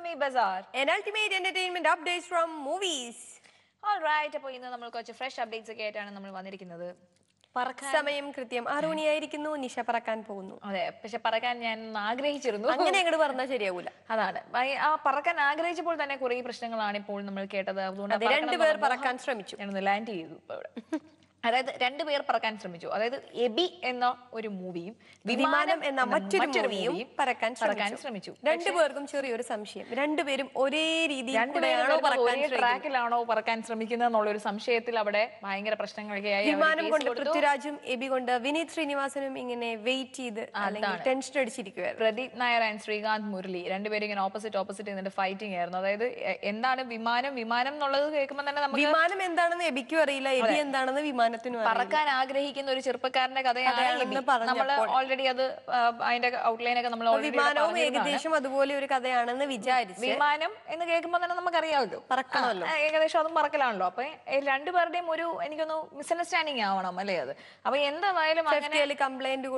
Filmy Bazar, an ultimate entertainment updates from movies. Alright, അപ്പോൾ ഇന്ന് നമ്മൾ കുറച്ച് ഫ്രഷ് അപ്ഡേറ്റ്സ് ഒക്കെ ആയിട്ടാണ് നമ്മൾ വന്നിരിക്കുന്നത്. സമയം കൃത്യം 6 മണിയായിരിക്കുന്നു. നിഷ പറക്കാൻ പോകുന്നു. അതെ, പക്ഷെ പറക്കാൻ ഞാൻ ആഗ്രഹിച്ചിരുന്നു. അങ്ങനെ അങ്ങോട്ട് പറഞ്ഞാൽ ശരിയാവൂല. അതാണ് ആ പറക്കാൻ ആഗ്രഹിച്ചപ്പോൾ തന്നെ കുറേ പ്രശ്നങ്ങളാണ് ഇപ്പോൾ നമ്മൾ കേട്ടത്. അതുകൊണ്ട് രണ്ടുപേർ പറക്കാൻ ശ്രമിച്ചു. ഞാനൊന്ന് ലാൻഡ് ചെയ്തു ഇപ്പോൾ ഇവിടെ. അതായത് രണ്ടുപേർ പറക്കാൻ ശ്രമിച്ചു. അതായത് എബി എന്ന ഒരു മൂവിയും വിമാനം എന്ന മറ്റൊരു മൂവിയും പറക്കാൻ ശ്രമിച്ചു. രണ്ടുപേർക്കും ചെറിയൊരു സംശയം, രണ്ടുപേരും ഒരേ രീതിയിൽ ട്രാക്കിലാണോ പറക്കാൻ ശ്രമിക്കുന്നത് എന്നുള്ള ഒരു സംശയത്തിൽ അവിടെ ഭയങ്കര പ്രശ്നങ്ങളൊക്കെ ആയി. വിമാനം കൊണ്ട് പൃഥ്വിരാജും എബി കൊണ്ട് വിനീത് ശ്രീനിവാസനും ഇങ്ങനെ വെയിറ്റ് ചെയ്ത് ടെൻഷൻ അടിച്ചിരിക്കുകയായിരുന്നു. പ്രദീപ് നായർ ആൻഡ് ശ്രീകാന്ത് മുരളി രണ്ടുപേരും ഇങ്ങനെ ഓപ്പോസിറ്റ് നിന്നിട്ട് ഫൈറ്റിംഗ് ആയിരുന്നു. അതായത് എന്താണ് വിമാനം എന്നുള്ളത് കേൾക്കുമ്പോൾ തന്നെ നമുക്ക് വിമാനം എന്താണെന്ന് എബിക്കും അറിയില്ല, എബി എന്താണെന്ന് വിമാനം പറക്കാൻ ആഗ്രഹിക്കുന്ന ഒരു ചെറുപ്പക്കാരന്റെ കഥയാണ് നമ്മൾ ഓൾറെഡി അത് അതിന്റെ ഔട്ട്ലൈൻ ഒക്കെ നമ്മൾ വിമാനവും ഏകദേശം അതുപോലെ ഒരു കഥയാണെന്ന് വിചാരിച്ചു. വിമാനം എന്ന് കേൾക്കുമ്പോൾ തന്നെ നമുക്കറിയാമല്ലോ പറക്കണമല്ലോ, ഏകദേശം അതും പറക്കലാണല്ലോ. അപ്പൊ രണ്ടുപേരുടെയും ഒരു എനിക്കൊന്ന് മിസ്അണ്ടർസ്റ്റാൻഡിങ് ആവണം അല്ലേ അത്. അപ്പൊ എന്തായാലും അങ്ങനെ കംപ്ലൈന്റ്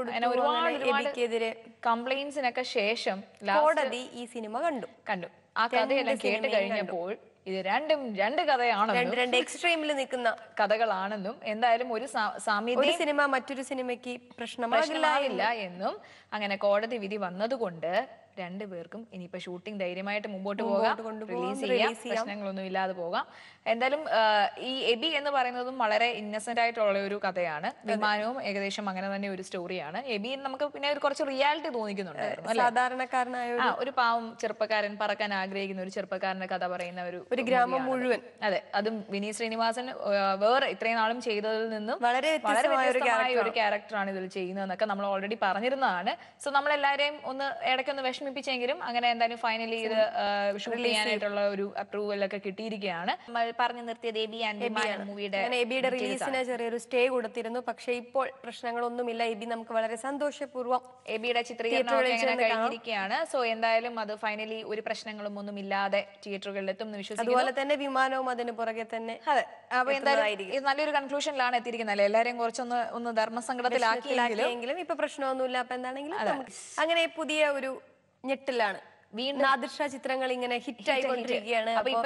ഒരുപാട് കംപ്ലൈന്റ്സിനൊക്കെ ശേഷം കോടതി ഈ സിനിമ കണ്ടു. ആ കഥയെല്ലാം കേട്ട് കഴിഞ്ഞപ്പോൾ ഇത് രണ്ട് കഥയാണെന്നും രണ്ട് എക്സ്ട്രീമിൽ നിൽക്കുന്ന കഥകളാണെന്നും എന്തായാലും ഒരു സാമ്യത സിനിമ മറ്റൊരു സിനിമയ്ക്ക് പ്രശ്നമാകില്ല എന്നും അങ്ങനെ കോടതി വിധി വന്നതുകൊണ്ട് രണ്ടുപേർക്കും ഇനിയിപ്പോ ഷൂട്ടിംഗ് ധൈര്യമായിട്ട് മുമ്പോട്ട് പോകാം, റിലീസ് ചെയ്യാം, പ്രശ്നങ്ങളൊന്നും ഇല്ലാതെ പോകാം. എന്തായാലും ഈ എബി എന്ന് പറയുന്നതും വളരെ ഇന്നസെന്റ് ആയിട്ടുള്ള ഒരു കഥയാണ്. വിമാനവും ഏകദേശം അങ്ങനെ തന്നെ ഒരു സ്റ്റോറിയാണ്. എബി നമുക്ക് പിന്നെ ഒരു കുറച്ച് റിയാലിറ്റി തോന്നിക്കുന്നുണ്ടായിരുന്നു. സാധാരണക്കാരനായ ഒരു പാവം ചെറുപ്പക്കാരൻ, പറക്കാൻ ആഗ്രഹിക്കുന്ന ഒരു ചെറുപ്പക്കാരന്റെ കഥ പറയുന്ന ഒരു ഗ്രാമം മുഴുവൻ. അതെ, അതും വിനീത് ശ്രീനിവാസൻ വേറെ ഇത്രയും നാളും ചെയ്തതിൽ നിന്നും വളരെ വ്യത്യസ്തമായ ഒരു ക്യാരക്ടറാണ് ഇതിൽ ചെയ്യുന്നതെന്നൊക്കെ നമ്മൾ ഓൾറെഡി പറഞ്ഞിരുന്നതാണ്. സോ നമ്മളെല്ലാരെയും ഒന്ന് ഇടയ്ക്കൊന്ന് വിഷമിപ്പിച്ചെങ്കിലും അങ്ങനെ എന്തായാലും ഫൈനലി ഇത് ഷൂട്ട് ചെയ്യാനായിട്ടുള്ള ഒരു അപ്രൂവൽ ഒക്കെ കിട്ടിയിരിക്കുകയാണ്. പറഞ്ഞു നിർത്തിയത് എബി ആൻഡ് എബിയുടെ റിലീസിന് ചെറിയൊരു സ്റ്റേ കൊടുത്തിരുന്നു. പക്ഷെ ഇപ്പോൾ പ്രശ്നങ്ങളൊന്നുമില്ല. എബി നമുക്ക് വളരെ സന്തോഷപൂർവ്വം എബിയുടെ ചിത്രീകരണം കഴിഞ്ഞിരിക്കുകയാണ്. സോ എന്തായാലും അത് ഫൈനലി ഒരു പ്രശ്നങ്ങളും ഒന്നും ഇല്ലാതെ തിയേറ്ററുകളിൽ എത്തും എന്ന് വിശ്വസിക്കുന്നു. അതുപോലെ തന്നെ വിമാനവും അതിന് പുറകെ തന്നെ. അതെ, അപ്പൊ എന്തായാലും നല്ലൊരു കൺക്ലൂഷനിലാണ് എത്തിയിരിക്കുന്നത്. എല്ലാവരെയും കുറച്ചൊന്ന് ധർമ്മസങ്കടത്തിലാക്കിയെങ്കിലും ഇപ്പൊ പ്രശ്നമൊന്നുമില്ല. അപ്പൊ എന്താണെങ്കിലും അങ്ങനെ പുതിയ ഒരു ഞെട്ടിലാണ് വീണ്ടും നാദിർഷ ചിത്രങ്ങൾ ഇങ്ങനെ ഹിറ്റ് ആയിക്കൊണ്ടിരിക്കുകയാണ്.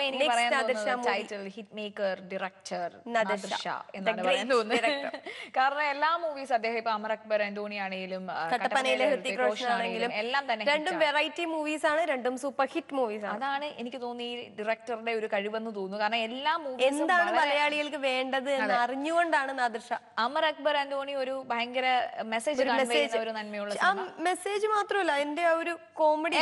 കാരണം എല്ലാ മൂവീസ് അദ്ദേഹം ഇപ്പൊ അമർ അക്ബർ ആന്റോണി ആണെങ്കിലും കട്ടപ്പനയിലെ ഹൃതിക് റോഷൻ ആണെങ്കിലും എല്ലാം തന്നെ രണ്ടും വെറൈറ്റി മൂവീസ് ആണ്, രണ്ടും സൂപ്പർ ഹിറ്റ് മൂവീസ് ആണ്. അതാണ് എനിക്ക് തോന്നുന്നു ഈ ഡയറക്ടറുടെ ഒരു കഴിവെന്ന് തോന്നുന്നു. കാരണം എല്ലാ മൂവീസും എന്താണ് മലയാളികൾക്ക് വേണ്ടത് എന്ന് അറിഞ്ഞുകൊണ്ടാണ് നാദിർഷ. അമർ അക്ബർ ആന്റോണി ഒരു ഭയങ്കര മെസ്സേജ് ഒരു നന്മയുള്ള മെസ്സേജ് മാത്രമല്ല, എന്റെ ഒരു കോമഡി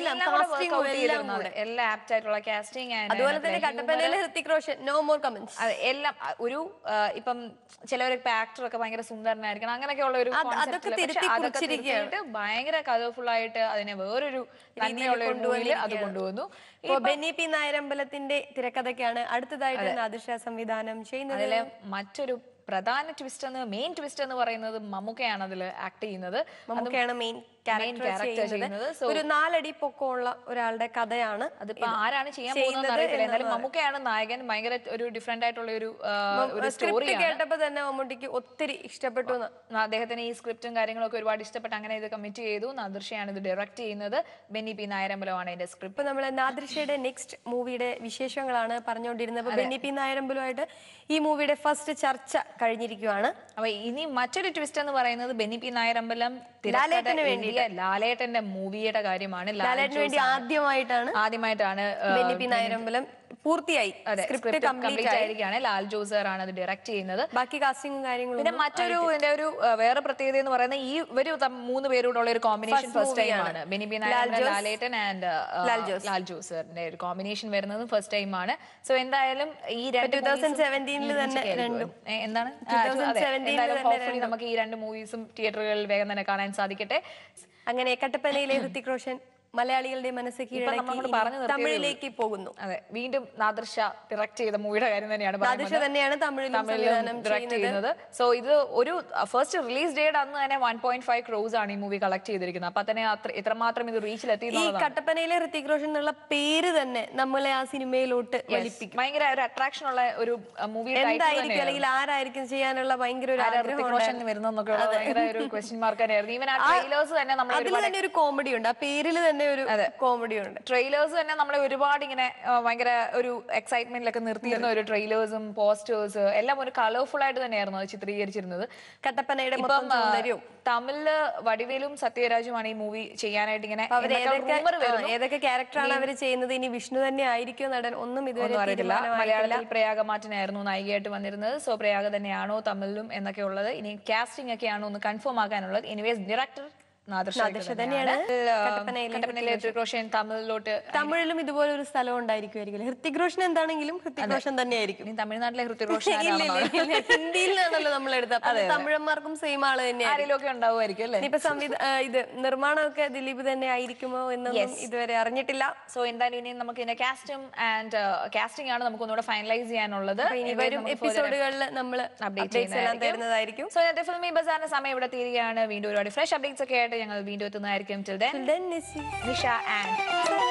എല്ലാ ആപ്റ്റ് ആയിട്ടുള്ള കാസ്റ്റിംഗ്, അതുപോലെ തന്നെ കട്ടപ്പനയിലെ Hrithik Roshan no more comments. എല്ലാം ഒരു ഇപ്പം ചിലവരൊക്കെ ആക്ടറൊക്കെ ഭയങ്കര സുന്ദരനായിരിക്കണം, അങ്ങനെയൊക്കെയുള്ള ഒരു അതൊക്കെ ഭയങ്കര കളർഫുൾ ആയിട്ട് അതിനെ വേറൊരു നന്മയുള്ള അത് കൊണ്ടുവന്നു. ബെന്നി പി നായരമ്പലത്തിന്റെ തിരക്കഥയ്ക്കാണ് അടുത്തതായിട്ട് നാദിർഷ സംവിധാനം ചെയ്യുന്നത്. അതിലെ മറ്റൊരു പ്രധാന മെയിൻ ട്വിസ്റ്റ് എന്ന് പറയുന്നത് മമ്മൂക്കയാണ് അതിൽ ആക്ട് ചെയ്യുന്നത്. മമ്മൂക്കയാണ് മെയിൻ ക്യാരക്ടർ ചെയ്യുന്നത്. ഒരു 4 അടി പൊക്കമുള്ള ഒരാളുടെ കഥയാണ്. അതിപ്പോ ആരാണ് ചെയ്യാൻ പോകുന്നത് അറിയത്തില്ല. എന്തായാലും മമ്മൂക്കയാണ് നായകൻ. ഭയങ്കര ഒരു ഡിഫറെന്റ് ആയിട്ടുള്ള ഒരു സ്റ്റോറി കേട്ടപ്പോ തന്നെ മമ്മൂട്ടിക്ക് ഒത്തിരി ഇഷ്ടപ്പെട്ടു. അദ്ദേഹത്തിന് ഈ സ്ക്രിപ്റ്റും കാര്യങ്ങളൊക്കെ ഒരുപാട് ഇഷ്ടപ്പെട്ട് അങ്ങനെ ഇത് കമ്മിറ്റ് ചെയ്തു. നാദിർഷയാണ് ഇത് ഡയറക്ട് ചെയ്യുന്നത്. ബെന്നി പി നായരമ്പലമാണ് ഇതിന്റെ സ്ക്രിപ്റ്റ്. നമ്മൾ നാദിർഷയുടെ നെക്സ്റ്റ് മൂവിയുടെ വിശേഷങ്ങളാണ് പറഞ്ഞുകൊണ്ടിരുന്നത്. ബെന്നി പി നായരമ്പലമായിട്ട് ഈ മൂവിയുടെ ഫസ്റ്റ് ചർച്ച കഴിഞ്ഞിരിക്കുകയാണ്. അപ്പൊ ഇനി മറ്റൊരു ട്വിസ്റ്റ് എന്ന് പറയുന്നത് ബെന്നി പി നായരമ്പലം ലാലേട്ടന്റെ മൂവിയുടെ കാര്യമാണ്. ലാലേട്ടന് വേണ്ടി ആദ്യമായിട്ടാണ് ബെന്നി പി നായരമ്പലം പൂർത്തിയായി, സ്ക്രിപ്റ്റ് കംപ്ലീറ്റ് ആയിരിക്കുകയാണ്. ലാൽ ജോസർ ആണ് അത് ഡയറക്ട് ചെയ്യുന്നത്. ബാക്കി കാസ്റ്റിംഗും കാര്യങ്ങളും. പിന്നെ മറ്റൊരു വേറെ പ്രത്യേകത എന്ന് പറയുന്നത് ഈ ഇവര് 3 പേരോടുള്ള ഒരു കോമ്പിനേഷൻ ഫസ്റ്റ് ടൈം ആണ്. ബെന്നി പി നായരമ്പലം, ലാലേട്ടൻ ആൻഡ് ലാൽ ജോസറിന്റെ ഒരു കോമ്പിനേഷൻ വരുന്നത് ഫസ്റ്റ് ടൈം ആണ്. സോ എന്തായാലും ഈ 2017 തന്നെ എന്താണ് നമുക്ക് ഈ 2 മൂവീസും തിയേറ്ററുകളിൽ വേഗം തന്നെ കാണാൻ സാധിക്കട്ടെ. അങ്ങനെ കട്ടപ്പനയിലെ ഹൃതിക് റോഷൻ മലയാളികളുടെ മനസ്സ് കീഴടക്കി തമിഴിലേക്ക് പോകുന്നു. അതെ, വീണ്ടും നാദിർഷ ഡയറക്ട് ചെയ്ത മൂവിയുടെ കാര്യം തന്നെയാണ് ഡയറക്ട് ചെയ്യുന്നത്. സോ ഇത് ഒരു ഫസ്റ്റ് റിലീസ് ഡേറ്റ് അന്ന് തന്നെ 1.5 crores ആണ് ഈ മൂവി കളക്ട് ചെയ്തിരിക്കുന്നത്. അപ്പൊ തന്നെ എത്രമാത്രം ഇത് റീച്ചിലെത്തി. ഈ കട്ടപ്പനയിലെ ഹൃതിക് റോഷൻ എന്നുള്ള പേര് തന്നെ നമ്മളെ ആ സിനിമയിലോട്ട് വലിപ്പിക്കും. ഭയങ്കര ഒരു അട്രാക്ഷൻ ഉള്ള ഒരു മൂവി എന്തായിരിക്കും, അല്ലെങ്കിൽ ആരായിരിക്കും ചെയ്യാനുള്ള ഭയങ്കര ഒരു വരുന്നൊക്കെ ഭയങ്കര ഒരു ക്വസ്റ്റ്യൻ മാർക്ക് തന്നെയായിരുന്നു. ഈവൻ ആ ട്രെയിലേഴ്സ് തന്നെ അതിൽ തന്നെ ഒരു കോമഡി ഉണ്ട്. ആ പേരിൽ തന്നെ തന്നെ ഒരു കോമഡി ഉണ്ട്. ട്രെയിലേഴ്സ് തന്നെ നമ്മളെ ഒരുപാട് ഇങ്ങനെ ഭയങ്കര ഒരു എക്സൈറ്റ്മെന്റിലൊക്കെ നിർത്തിയിരുന്ന ഒരു ട്രെയിലേഴ്സും പോസ്റ്റേഴ്സ് എല്ലാം ഒരു കളർഫുൾ ആയിട്ട് തന്നെയായിരുന്നു അത് ചിത്രീകരിച്ചിരുന്നത്. കട്ടപ്പനയുടെ തമിഴില് വടിവേലും സത്യരാജുമാണ് ഈ മൂവി ചെയ്യാനായിട്ട് ഇങ്ങനെ ഏതൊക്കെ ക്യാരക്ടറാണ് അവർ ചെയ്യുന്നത്, ഇനി വിഷ്ണു തന്നെ ആയിരിക്കും നടൻ, ഒന്നും ഇതുവരെ അറിയില്ല. മലയാളത്തിൽ പ്രയാഗ മാറ്റനായിരുന്നു നായികയായിട്ട് വന്നിരുന്നത്. സോ പ്രയാഗ തന്നെയാണോ തമിഴിലും എന്നൊക്കെ ഉള്ളത്, ഇനി കാസ്റ്റിംഗ് ഒക്കെയാണോ ഒന്ന് കൺഫേം ആക്കാനുള്ളത്. എനിവേസ് ഡയറക്ടർ തമിഴിലും ഇതുപോലെ ഒരു സ്ഥലം ഉണ്ടായിരിക്കും. ഹൃത്തിക് റോഷൻ എന്താണെങ്കിലും ഹൃത്തിക് റോഷൻ തന്നെയായിരിക്കും. തമിഴ്നാട്ടിലെ ഹൃത്തിക് റോഷൻ ഹിന്ദിയിലാണല്ലോ നമ്മൾ എടുത്തത്. തമിഴന്മാർക്കും സെയിം ആള് തന്നെയായിരിക്കും ഉണ്ടാവുമായിരിക്കും അല്ലെ. ഇപ്പൊ ഇത് നിർമ്മാണമൊക്കെ ദിലീപ് തന്നെ ആയിരിക്കുമോ എന്നൊന്നും ഇതുവരെ അറിഞ്ഞിട്ടില്ല. സോ എന്തായാലും ഇനി നമുക്ക് ഇതിന്റെ കാസ്റ്റിംഗ് ആണ് നമുക്ക് ഒന്നുകൂടെ ഫൈനലൈസ് ചെയ്യാനുള്ളത്. ഇനി വരും എപ്പിസോഡുകളിൽ നമ്മൾ അപ്ഡേറ്റ്സ് എല്ലാം തരുന്നതായിരിക്കും. സോ ഇന്നത്തെ ഫിൽമി ബസാറിന്റെ സമയം ഇവിടെ തീരുകയാണ്. വീണ്ടും ഒരുപാട് ഫ്രഷ് അപ്ഡേറ്റ്സ് ഒക്കെ ആയിട്ട് ഞങ്ങൾ വീണ്ടും എത്തുന്നതായിരിക്കും. Till then, Nisha and